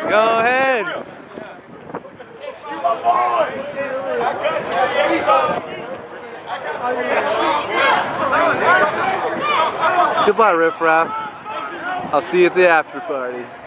Go ahead. Goodbye, RiFF RAFF. I'll see you at the after party.